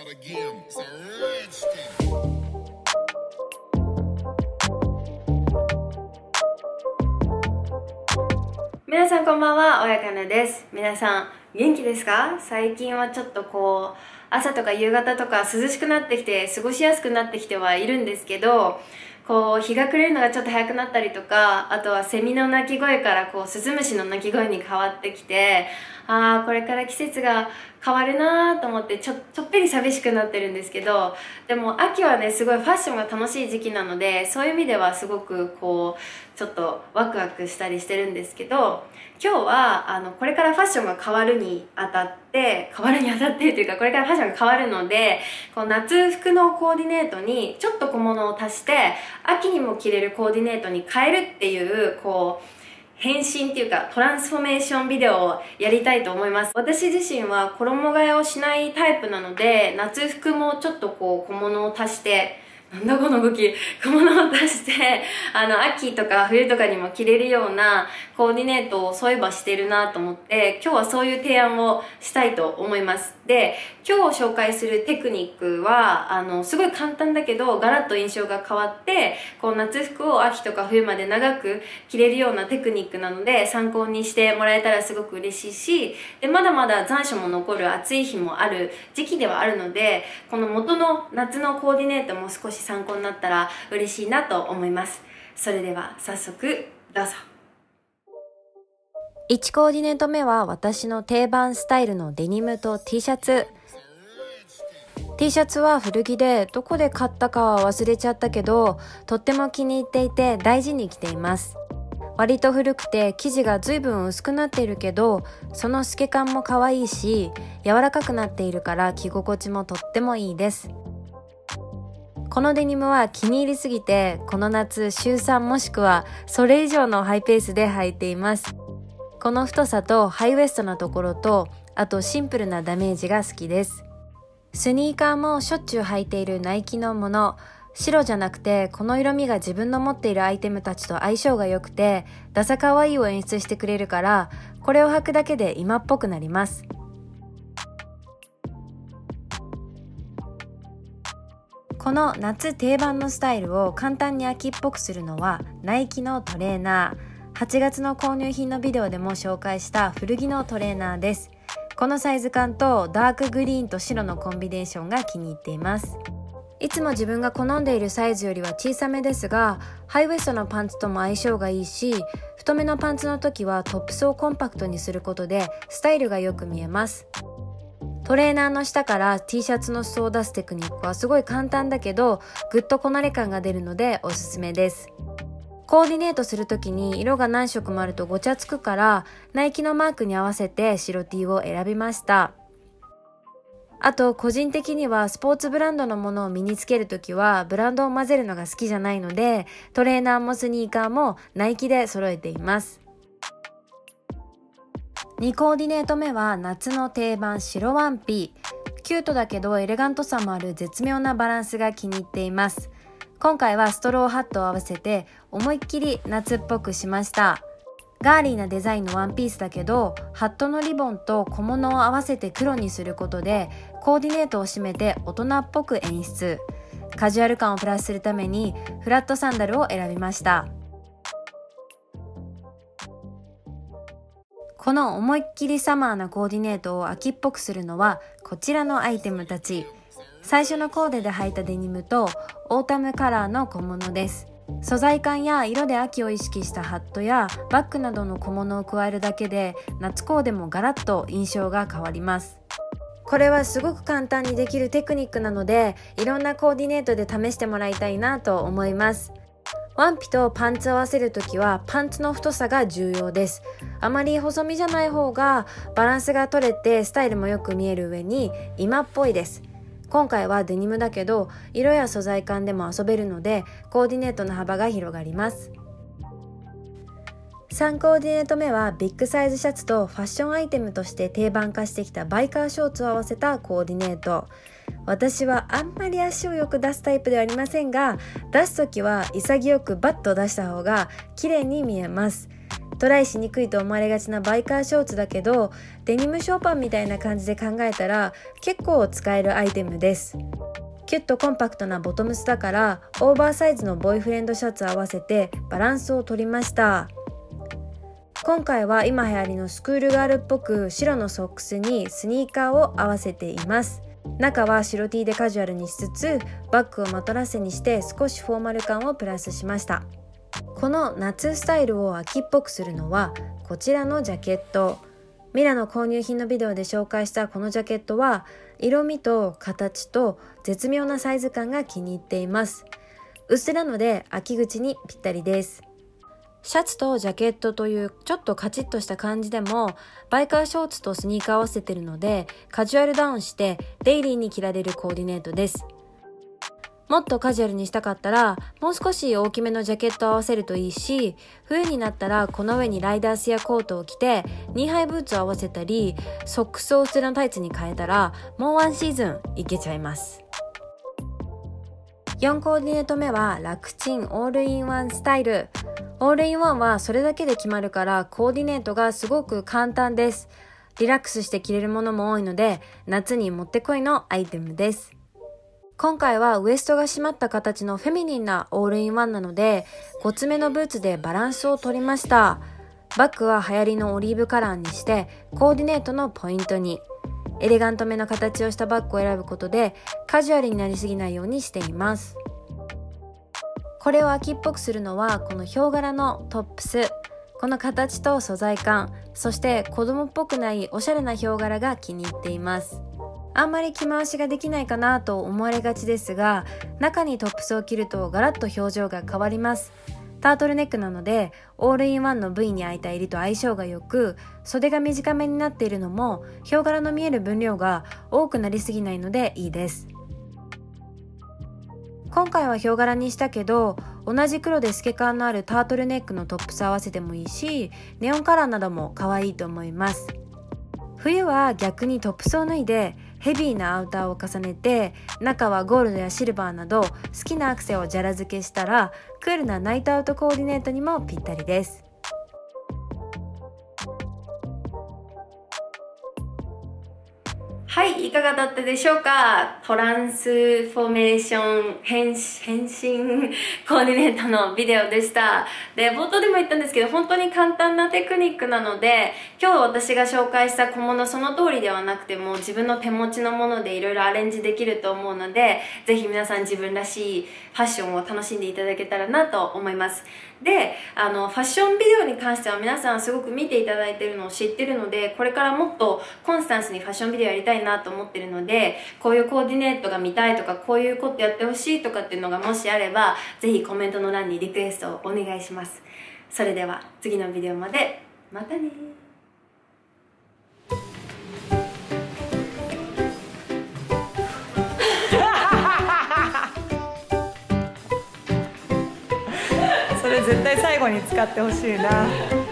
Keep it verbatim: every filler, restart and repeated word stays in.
again. It's a Redskin. 皆さんこんばんは、親かなです。皆さん元気ですか？最近はちょっとこう朝とか夕方とか涼しくなってきて過ごしやすくなってきてはいるんですけど、こう日が暮れるのがちょっと早くなったりとか、あとはセミの鳴き声からこうスズムシの鳴き声に変わってきて、ああこれから季節が変わるなーと思ってちょちょっぴり寂しくなってるんですけど、でも秋はねすごいファッションが楽しい時期なので、そういう意味ではすごくこうちょっとワクワクしたりしてるんですけど、今日はあのこれからファッションが変わるにあたって変わるにあたってというかこれからファッションが変わるので、こう夏服のコーディネートにちょっと小物を足して秋にも着れるコーディネートに変えるっていうこう変身っていうかトランスフォーメーションビデオをやりたいと思います。私自身は衣替えをしないタイプなので、夏服もちょっとこう小物を足して、なんだこの動き、小物を足してあの秋とか冬とかにも着れるようなコーディネートをそういえばしてるなと思って、今日はそういう提案をしたいと思います。で、今日紹介するテクニックはあのすごい簡単だけどガラッと印象が変わって、こう夏服を秋とか冬まで長く着れるようなテクニックなので参考にしてもらえたらすごく嬉しいし、でまだまだ残暑も残る暑い日もある時期ではあるので、この元の夏のコーディネートも少し参考になったら嬉しいなと思います。それでは早速どうぞ。 いちコーディネート目は私の定番スタイルのデニムと T シャツ。T シャツは古着でどこで買ったかは忘れちゃったけど、とっても気に入っていて大事に着ています。割と古くて生地が随分薄くなっているけど、その透け感も可愛いし柔らかくなっているから着心地もとってもいいです。このデニムは気に入りすぎて、この夏週さんもしくはそれ以上のハイペースで履いています。この太さとハイウエストなところと、あとシンプルなダメージが好きです。スニーカーもしょっちゅう履いているナイキのもの。白じゃなくてこの色味が自分の持っているアイテムたちと相性が良くて、ダサかわいいを演出してくれるから、これを履くだけで今っぽくなります。この夏定番のスタイルを簡単に秋っぽくするのはナイキのトレーナー。はちがつの購入品のビデオでも紹介した古着のトレーナーです。このサイズ感とダークグリーンと白のコンビネーションが気に入っています。いつも自分が好んでいるサイズよりは小さめですが、ハイウエストのパンツとも相性がいいし、太めのパンツの時はトップスをコンパクトにすることでスタイルがよく見えます。トレーナーの下から T シャツの裾を出すテクニックはすごい簡単だけど、ぐっとこなれ感が出るのでおすすめです。コーディネートするときに色が何色もあるとごちゃつくから、ナイキのマークに合わせて白 T を選びました。あと個人的にはスポーツブランドのものを身につけるときはブランドを混ぜるのが好きじゃないので、トレーナーもスニーカーもナイキで揃えています。にコーディネート目は夏の定番白ワンピ。キュートだけどエレガントさもある絶妙なバランスが気に入っています。今回はストローハットを合わせて思いっきり夏っぽくしました。ガーリーなデザインのワンピースだけど、ハットのリボンと小物を合わせて黒にすることでコーディネートを締めて大人っぽく演出。カジュアル感をプラスするためにフラットサンダルを選びました。この思いっきりサマーなコーディネートを秋っぽくするのはこちらのアイテムたち。最初のコーデで履いたデニムとオータムカラーの小物です。素材感や色で秋を意識したハットやバッグなどの小物を加えるだけで夏コーデもガラッと印象が変わります。これはすごく簡単にできるテクニックなので、いろんなコーディネートで試してもらいたいなと思います。ワンピとパンツを合わせるときはパンツの太さが重要です。あまり細身じゃない方がバランスが取れてスタイルもよく見える上に今っぽいです。今回はデニムだけど色や素材感でも遊べるのでコーディネートの幅が広がります。さんコーディネート目はビッグサイズシャツとファッションアイテムとして定番化してきたバイカーショーツを合わせたコーディネート。私はあんまり足をよく出すタイプではありませんが、出すときは潔くバッと出した方が綺麗に見えます。 トライしにくいと思われがちなバイカーショーツだけど、デニムショーパンみたいな感じで考えたら結構使えるアイテムです。キュッとコンパクトなボトムスだから、オーバーサイズのボーイフレンドシャツ合わせてバランスを取りました。今回は今流行りのスクールガールっぽく白のソックスにスニーカーを合わせています。中は白 T でカジュアルにしつつ、バッグをマトラッセにして少しフォーマル感をプラスしました。この夏スタイルを秋っぽくするのはこちらのジャケット。ミラの購入品のビデオで紹介したこのジャケットは色味と形と絶妙なサイズ感が気に入っています。薄なので秋口にぴったりです。シャツとジャケットというちょっとカチッとした感じでもバイカーショーツとスニーカー合わせてるのでカジュアルダウンしてデイリーに着られるコーディネートです。もっとカジュアルにしたかったらもう少し大きめのジャケットを合わせるといいし、冬になったらこの上にライダースやコートを着てニーハイブーツを合わせたりソックスを薄手のタイツに変えたらもうワンシーズンいけちゃいます。よんコーディネート目は楽ちんオールインワンスタイル。オールインワンはそれだけで決まるからコーディネートがすごく簡単です。リラックスして着れるものも多いので夏にもってこいのアイテムです。今回はウエストが締まった形のフェミニンなオールインワンなのでごつめのブーツでバランスを取りました。バッグは流行りのオリーブカラーにしてコーディネートのポイントに。エレガントめの形をしたバッグを選ぶことでカジュアルになりすぎないようにしています。これを秋っぽくするのはこのヒョウ柄のトップス。この形と素材感、そして子供っぽくないおしゃれなヒョウ柄が気に入っています。あんまり着回しができないかなと思われがちですが、中にトップスを着るとガラッと表情が変わります。タートルネックなのでオールインワンの ブイ に開いた襟と相性が良く、袖が短めになっているのもヒョウ柄の見える分量が多くなりすぎないのでいいです。今回はヒョウ柄にしたけど、同じ黒で透け感のあるタートルネックのトップス合わせてもいいし、ネオンカラーなども可愛いと思います。冬は逆にトップスを脱いでヘビーなアウターを重ねて、中はゴールドやシルバーなど好きなアクセをジャラ付けしたらクールなナイトアウトコーディネートにもぴったりです。 はい、いかがだったでしょうか。トランスフォーメーション変変身コーディネートのビデオでした。で、冒頭でも言ったんですけど、本当に簡単なテクニックなので、今日私が紹介した小物その通りではなくても、自分の手持ちのものでいろいろアレンジできると思うので、ぜひ皆さん自分らしいファッションを楽しんでいただけたらなと思います。で、あのファッションビデオに関しては皆さんすごく見ていただいているのを知ってるので、これからもっとコンスタンスにファッションビデオやりたいなと思ってるので、こういうコーディネートが見たいとか、こういうことやってほしいとかっていうのがもしあれば、ぜひコメントの欄にリクエストをお願いします。それでは次のビデオまで、またね。 それ絶対最後に使ってほしいな。